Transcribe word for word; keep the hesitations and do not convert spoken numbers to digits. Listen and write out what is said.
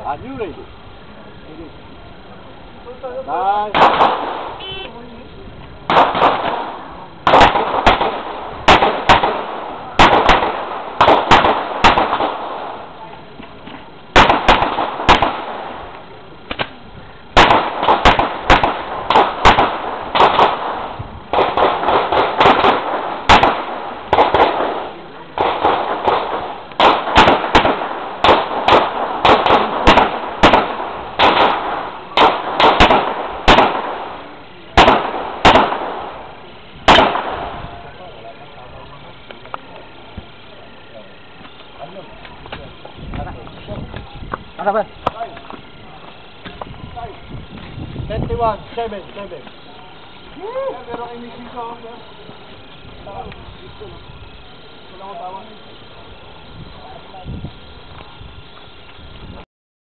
Are you ready? Nice. Ano ba? twenty-one, seven, seven. Pero ay missing ko. Wala ko tawag.